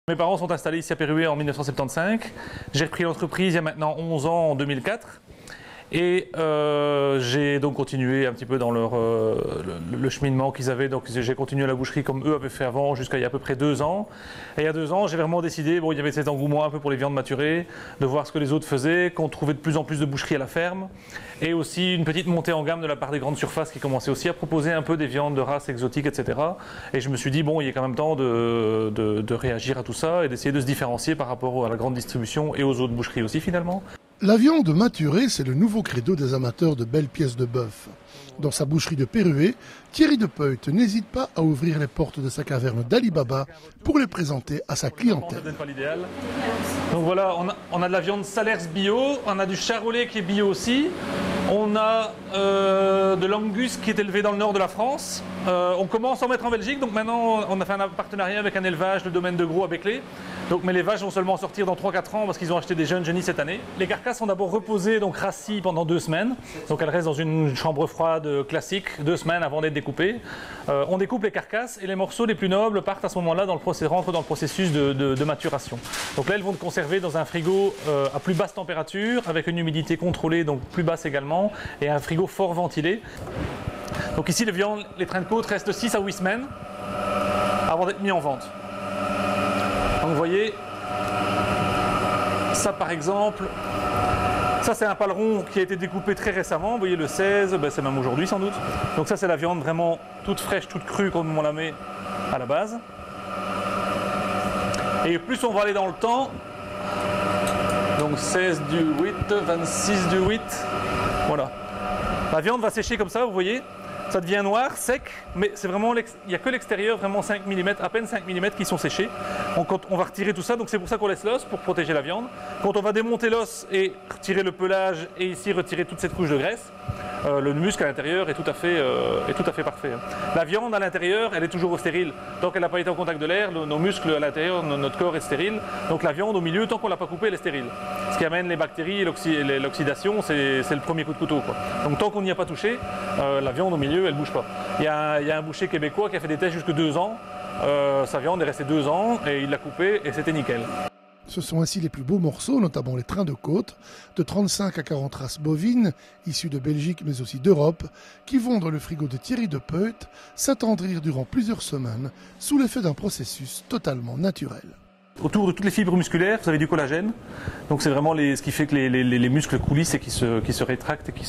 Mes parents sont installés ici à Péruwelz en 1975. J'ai repris l'entreprise il y a maintenant 11 ans, en 2004. Et j'ai donc continué un petit peu dans le cheminement qu'ils avaient. Donc j'ai continué à la boucherie comme eux avaient fait avant jusqu'à il y a à peu près 2 ans. Et il y a 2 ans, j'ai vraiment décidé, bon, il y avait cet engouement un peu pour les viandes maturées, de voir ce que les autres faisaient, qu'on trouvait de plus en plus de boucheries à la ferme. Et aussi une petite montée en gamme de la part des grandes surfaces qui commençaient aussi à proposer un peu des viandes de races exotiques, etc. Et je me suis dit, bon, il est quand même temps de réagir à tout ça et d'essayer de se différencier par rapport à la grande distribution et aux autres boucheries aussi finalement. La viande maturée, c'est le nouveau credo des amateurs de belles pièces de bœuf. Dans sa boucherie de Péruwelz, Thierry De Peut n'hésite pas à ouvrir les portes de sa caverne d'Ali Baba pour les présenter à sa clientèle. Donc voilà, on a de la viande Salers bio, on a du charolais qui est bio aussi, on a de l'angus qui est élevé dans le nord de la France. On commence à en mettre en Belgique, donc maintenant on a fait un partenariat avec un élevage, le domaine de Gros à Beclé. Donc, mais les vaches vont seulement sortir dans 3-4 ans parce qu'ils ont acheté des jeunes genis cette année. Les carcasses sont d'abord reposées, donc rassis pendant 2 semaines. Donc elles restent dans une chambre froide classique, 2 semaines avant d'être découpées. On découpe les carcasses et les morceaux les plus nobles partent à ce moment-là, rentrent dans le processus de maturation. Donc là, elles vont être conservées dans un frigo à plus basse température, avec une humidité contrôlée, donc plus basse également, et un frigo fort ventilé. Donc ici, les viandes, les trains de côte restent 6 à 8 semaines avant d'être mis en vente. Donc vous voyez, ça par exemple, ça c'est un paleron qui a été découpé très récemment, vous voyez le 16, ben c'est même aujourd'hui sans doute. Donc ça c'est la viande vraiment toute fraîche, toute crue comme on la met à la base. Et plus on va aller dans le temps, donc 16 du 8, 26 du 8, voilà. La viande va sécher comme ça, vous voyez. Ça devient noir, sec, mais c'est vraiment, il n'y a que l'extérieur, vraiment 5 mm, à peine 5 mm qui sont séchés. Quand on va retirer tout ça, donc c'est pour ça qu'on laisse l'os, pour protéger la viande. Quand on va démonter l'os et retirer le pelage et ici retirer toute cette couche de graisse, le muscle à l'intérieur est tout à fait parfait. La viande à l'intérieur, elle est toujours stérile. Tant qu'elle n'a pas été en contact de l'air, nos muscles à l'intérieur, notre corps est stérile. Donc la viande au milieu, tant qu'on ne l'a pas coupée, elle est stérile. Ce qui amène les bactéries et l'oxydation, c'est le premier coup de couteau, quoi. Donc tant qu'on n'y a pas touché, la viande au milieu, elle ne bouge pas. Il y a un boucher québécois qui a fait des tests jusque 2 ans. Sa viande est restée 2 ans et il l'a coupée et c'était nickel. Ce sont ainsi les plus beaux morceaux, notamment les trains de côte, de 35 à 40 races bovines, issues de Belgique mais aussi d'Europe, qui vont dans le frigo de Thierry De Peut s'attendrir durant plusieurs semaines sous l'effet d'un processus totalement naturel. Autour de toutes les fibres musculaires, vous avez du collagène. Donc c'est vraiment ce qui fait que les muscles coulissent et qui se rétractent et qui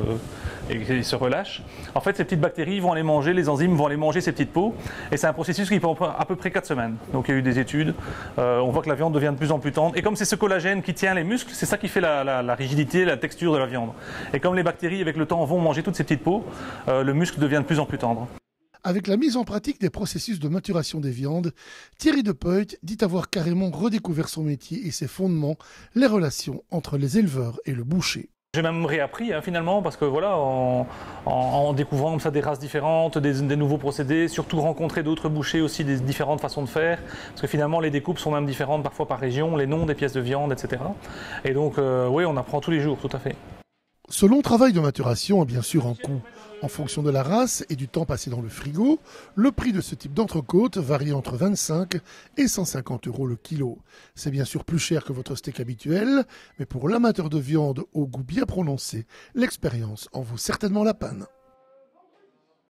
se relâchent. En fait, ces petites bactéries vont aller manger, les enzymes vont aller manger ces petites peaux. Et c'est un processus qui prend à peu près 4 semaines. Donc il y a eu des études. On voit que la viande devient de plus en plus tendre. Et comme c'est ce collagène qui tient les muscles, c'est ça qui fait la rigidité, la texture de la viande. Et comme les bactéries, avec le temps, vont manger toutes ces petites peaux, le muscle devient de plus en plus tendre. Avec la mise en pratique des processus de maturation des viandes, Thierry De Peut dit avoir carrément redécouvert son métier et ses fondements, les relations entre les éleveurs et le boucher. J'ai même réappris finalement parce que voilà, en découvrant comme ça des races différentes, des nouveaux procédés, surtout rencontrer d'autres bouchers aussi, des différentes façons de faire, parce que finalement les découpes sont même différentes parfois par région, les noms des pièces de viande, etc. Et donc oui, on apprend tous les jours, tout à fait. Ce long travail de maturation a bien sûr un coût. En fonction de la race et du temps passé dans le frigo, le prix de ce type d'entrecôte varie entre 25 et 150 € le kilo. C'est bien sûr plus cher que votre steak habituel, mais pour l'amateur de viande au goût bien prononcé, l'expérience en vaut certainement la peine.